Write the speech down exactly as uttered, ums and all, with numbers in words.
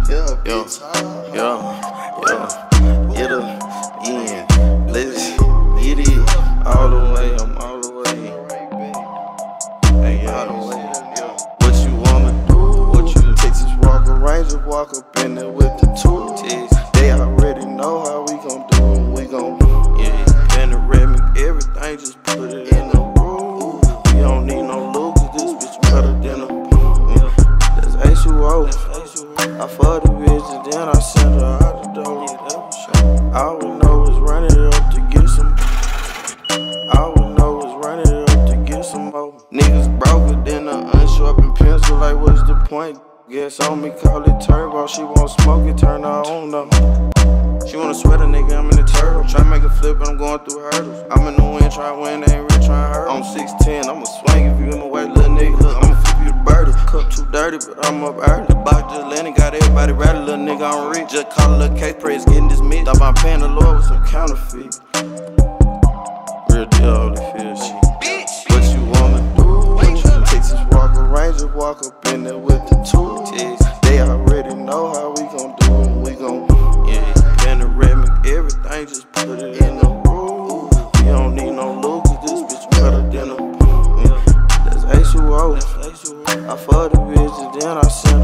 Yeah, yo, yo, yo, get her in. Let's get it all the way. I'm all the way. Hey, all the way. What you wanna do? What you Texas Walker Ranger walk up in there with the two T's. They already know how we gon' do it. We gon' yeah, panoramic everything. Just put it in the room. We don't need no look. This bitch better than a That's H two o. I fucked the bitch and then I sent her out the door. All we know is running it up to get some. All we know is running it up to get some more. Niggas broke it, then I unsharpened pencil. Like, what's the point? Guess on me, call it turbo. She won't smoke it, turn her on though. She wanna sweat a nigga, I'm in the turtle. Tryna make a flip, but I'm going through hurdles. I'm in the wind, tryna win, they ain't really tryna hurt. I'm six ten, I'ma swing if you in my way, little nigga. Look, I'ma flip you the birdie. Cup too dirty, but I'm up early. The box just landing, got everybody rattled, little nigga, I'm rich. Just call a little case, praise, getting this mix. Thought I'm paying the Lord with some counterfeit. Real deal, Holyfield shit. What you wanna do? What you Texas Walker Ranger walk up in there with the two T's. They already know how we gon' do it. We gon' yeah, panoramic everything. Just put it in the room. We don't need no look. This bitch better than a yeah. That's H two o. I fucked the bitch and then I sent